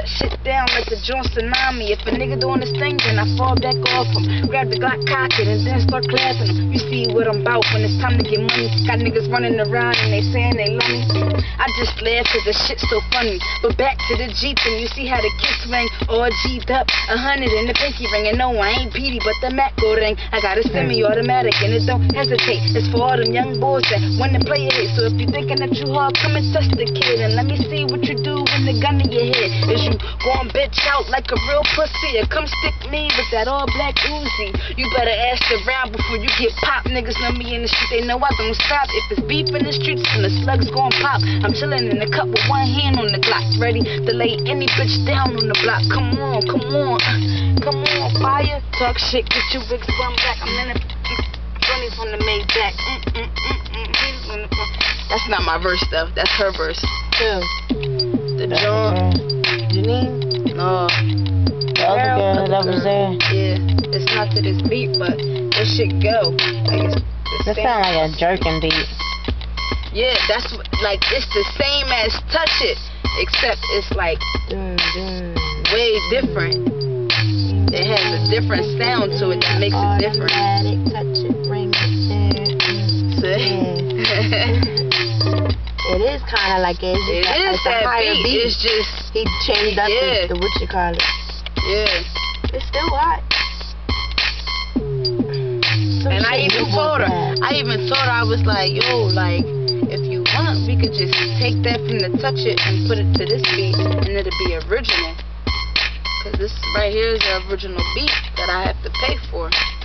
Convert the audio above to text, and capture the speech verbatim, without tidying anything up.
shut shit down like the joint tsunami. If a nigga doing this thing, then I fall back off him. Grab the Glock, cock it, and then start clapping him. You see what I'm about when it's time to get money. Got niggas running around and they saying they love me. I just laugh cause the shit's so funny. But back to the Jeep and you see how the kicks ring. All G'd up, a hundred in the pinky ring. And no, I ain't Petey, but the Mac go ring. I got a semi-automatic and it don't hesitate. It's for all them young boys that wanna play it. So if you thinking that you hard, come and touch the kid. And let me see what you do when the gun in your head. Is you gon' bitch out like a real pussy, or come stick me with that all black Uzi? You better ask around before you get popped. Niggas know me in the street, they know I don't stop. If it's beef in the streets, then the slugs gon' pop. I'm chillin' in the cup with one hand on the Glock, ready to lay any bitch down on the block. Come on, come on, come on, fire. Talk shit, get your wigs bum back. I'm in the twenties on the Maybach. Mm, mm, mm, mm. That's not my verse though, that's her verse. Who? The John. Janine? No. The other girl that was there? Yeah, it's not to this beat, but this shit go. Like it's That sound like a jerking beat. Yeah, that's what, like, it's the same as Touch It, except it's like Dun, dun. way different. It has a different sound to it that makes it different. Touch it, bring it there. Yeah. It is kind of like it. It's It like, is it's a that higher beat. beat. It's just, He changed up Yeah. the, the what you call it. yeah. It's still hot. Some And I shit even you told her, want that. I even told her, I was like, yo, like, if you want, we could just take that from the Touch It and put it to this beat, and it'll be original. Because this right here is the original beat that I have to pay for.